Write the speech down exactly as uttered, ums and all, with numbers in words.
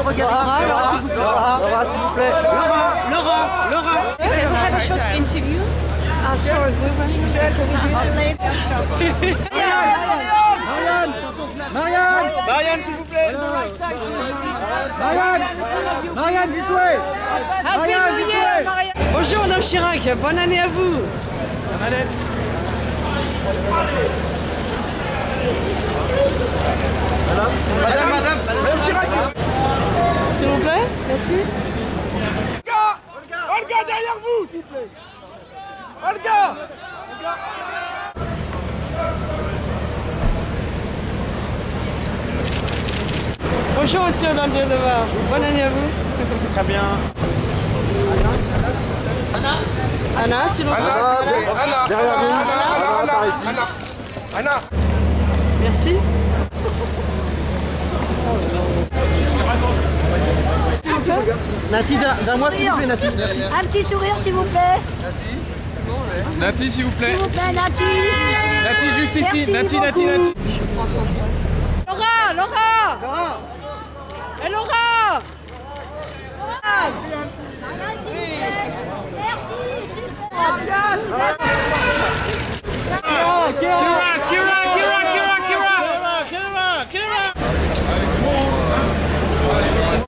Laura, Laura, s'il vous plaît. Laura, s'il vous plaît. Laura, Laura, Laura. Can we have a short interview? Ah, sorry, we were late. Marianne, Marianne, s'il vous plaît. Marianne, Marianne, du souhait. Marianne, du souhait. Bonjour, Madame Chirac, bonne année à vous. Madame, madame, madame Chirac. S'il vous plaît, merci. Olga, Olga, derrière vous, s'il vous plaît. Olga. Bonjour, monsieur, Madame Biendevar. Bonne année à vous. Très bien. Anna, s'il vous plaît. Anna, Anna, derrière vous. Anna, Anna, Anna, Anna. Merci. Nati, d'un moi, s'il vous plaît, Nati. Un petit sourire, s'il vous plaît. Nati, s'il vous plaît. S'il vous plaît, Nati. Nati, juste ici. Merci Nati, Nati, beaucoup. Nati. Je prends son sac. Laura, Laura. Laura. Et Laura. Nati, s'il vous plaît.